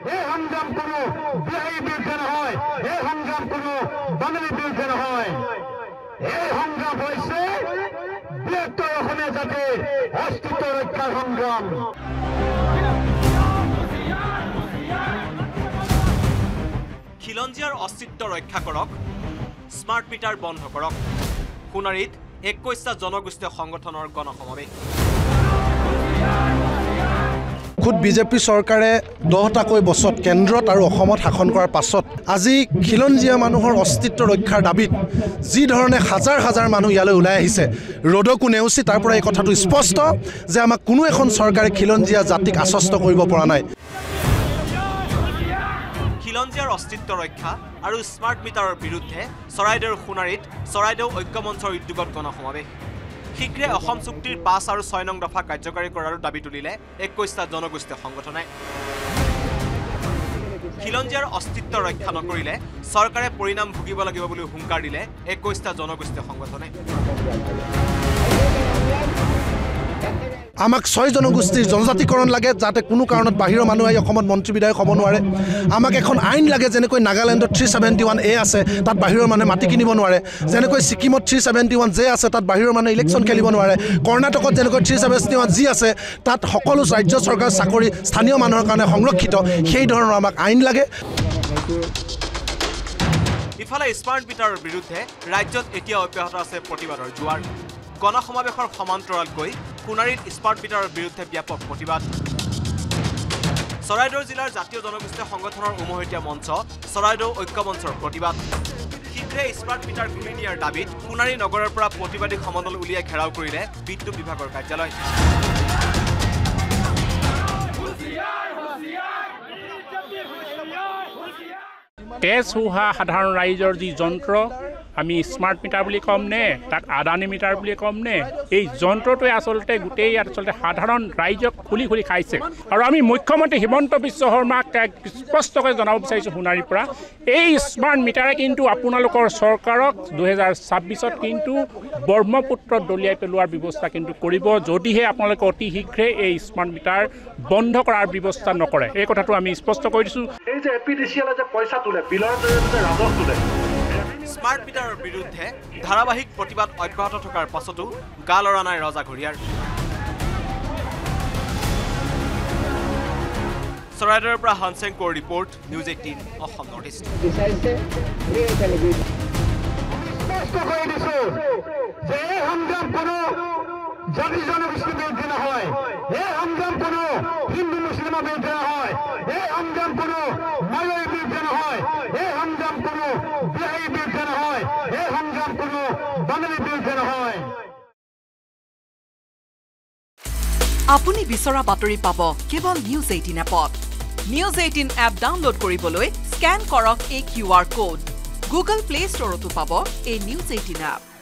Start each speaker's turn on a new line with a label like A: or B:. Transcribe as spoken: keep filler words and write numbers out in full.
A: এই সংগ্ৰাম কোনো বিহাৰী বিৰুদ্ধে নহয়, এই সংগ্ৰাম কোনো বাঙালী বিৰুদ্ধে নহয়, এই সংগ্ৰাম হৈছে বৃহত্তৰ অসমীয়া জাতিৰ অস্তিত্ব ৰক্ষাৰ সংগ্ৰাম।
B: খিলঞ্জীয়াৰ অস্তিত্ব ৰক্ষা কৰক, স্মাৰ্ট মিটাৰ বন্ধ কৰক। সোণাৰীত একৈশটা জনগোষ্ঠীয় সংগঠনৰ গণসমাৱেশ।
C: খুদ বিজেপি চৰকাৰে দহটাকৈ বছৰত কেন্দ্ৰত আৰু অসমত শাসন কৰাৰ পাছত আজি খিলঞ্জীয়া মানুহৰ অস্তিত্ব ৰক্ষাৰ দাবীত যি ধৰণে হাজাৰ হাজাৰ মানুহ ইয়ালৈ ওলাই আহিছে, ৰ'দকো নেওচি, তাৰ পৰা এই কথাটো স্পষ্ট যে আমাক কোনো এখন চৰকাৰে খিলঞ্জীয়া জাতিক আশ্বস্ত কৰিব পৰা নাই।
B: খিলঞ্জীয়াৰ অস্তিত্ব ৰক্ষা আৰু স্মাৰ্ট মিটাৰৰ বিৰুদ্ধে চৰাইদেউৰ সোণাৰীত চৰাইদেউ ঐক্যমঞ্চৰ উদ্যোগত গণসমাৱেশ। শীঘ্ৰে অসম চুক্তিৰ পাঁচ আৰু ছয় নং দফা কাৰ্যকাৰী কৰাৰো দাবী তুলিলে একৈশটা জনগোষ্ঠীয় সংগঠনে। খিলঞ্জীয়াৰ অস্তিত্ব ৰক্ষা নকৰিলে চৰকাৰে পৰিণাম ভুগিব লাগিব বুলি হুংকাৰ দিলে একৈশটা জনগোষ্ঠীয় সংগঠনে।
C: আমাক ছয় জনগোষ্ঠীৰ জনজাতিকৰণ লাগে, যাতে কোনো কাৰণত বাহিৰৰ মানুহ আহি অসমত মন্ত্ৰী বিধায়ক হ'ব নোৱাৰে। আমাক এখন আইন লাগে, যেনেকৈ নাগালেণ্ডত থ্ৰী ছেভেণ্টি ওৱান এ আছে, তাত বাহিৰৰ মানুহে মাটি কিনিব নোৱাৰে। যেনেকৈ ছিকিমত থ্ৰী ছেভেণ্টি ওৱান জে আছে, তাত বাহিৰৰ মানুহে ইলেকশ্যন খেলিব নোৱাৰে। কৰ্ণাটকত যেনেকৈ থ্ৰী ছেভেণ্টি ওৱান জি আছে, তাত সকলো ৰাজ্য চৰকাৰৰ চাকৰি স্থানীয় মানুহৰ কাৰণে সংৰক্ষিত। সেই ধৰণৰ আমাক আইন লাগে।
B: ইফালে স্মাৰ্ট মিটাৰৰ বিৰুদ্ধে ৰাজ্যত এতিয়া অব্যাহত আছে প্ৰতিবাদৰ জোৱাৰ। গণসমাৱেশৰ সমান্তৰালকৈ সোণাৰীত স্মাৰ্ট মিটাৰৰ বিৰুদ্ধে ব্যাপক প্ৰতিবাদ। চৰাইদেউ জিলাৰ জাতীয় জনগোষ্ঠীয় সংগঠনৰ উমৈহতীয়া মঞ্চ চৰাইদেউ ঐক্যমঞ্চৰ প্ৰতিবাদ। শীঘ্ৰে স্মাৰ্ট মিটাৰ খুলি দিয়াৰ দাবীত সোণাৰী নগৰৰ পৰা প্ৰতিবাদী সমদল উলিয়াই ঘেৰাও কৰিলে বিদ্যুৎ বিভাগৰ কাৰ্যালয়।
D: তেজ হোৱা সাধাৰণ ৰাইজৰ যি যন্ত্ৰ, আমি স্মাৰ্ট মিটাৰ বুলি ক'ম নে, তাক আদানী মিটাৰ বুলি ক'ম নে, এই যন্ত্ৰটোৱে আচলতে গোটেই আচলতে সাধাৰণ ৰাইজক খুলি খুলি খাইছে। আৰু আমি মুখ্যমন্ত্ৰী হিমন্ত বিশ্ব শৰ্মাক স্পষ্টকৈ জনাব বিচাৰিছোঁ সোণাৰীৰ পৰা, এই স্মাৰ্ট মিটাৰে কিন্তু আপোনালোকৰ চৰকাৰক দুহেজাৰ ছাব্বিছত কিন্তু ব্ৰহ্মপুত্ৰত দলিয়াই পেলোৱাৰ ব্যৱস্থা কিন্তু কৰিব, যদিহে আপোনালোকে অতি শীঘ্ৰে এই স্মাৰ্ট মিটাৰ বন্ধ কৰাৰ ব্যৱস্থা নকৰে। এই কথাটো আমি স্পষ্ট কৰি দিছোঁ।
C: এই যে এ পি ডি চি এলে যে পইচা তোলে, বিলৰ জৰিয়তে ৰাজহ তোলে।
B: স্মাৰ্ট মিটাৰৰ বিৰুদ্ধে ধাৰাবাহিক প্ৰতিবাদ অব্যাহত থকাৰ পাছতো গা লৰা নাই ৰজাঘৰীয়াৰ। চৰাইদেউৰ পৰা হানচেংকৰ report, news eighteen Assam north east.
A: জাতি জনগোষ্ঠীৰ বিৰুদ্ধে নহয়, এই সংগ্ৰাম কোনো হিন্দু মুছলিমৰ বিৰুদ্ধে নহয়, এই সংগ্ৰাম কোনো মালয়ৰ বিৰুদ্ধে নহয়, এই সংগ্ৰাম কোনো বিহাৰীৰ বিৰুদ্ধে নহয়, এই সংগ্ৰাম কোনো বাঙালীৰ বিৰুদ্ধে নহয়।
E: আপুনি বিচৰা বাতৰি পাব কেৱল নিউজ এইটিন এপত। নিউজ এইটিন এপ ডাউনলোড কৰিবলৈ স্কেন কৰক এই Q R code. Google play ষ্টৰতো পাব এই নিউজ এইটিন এপ।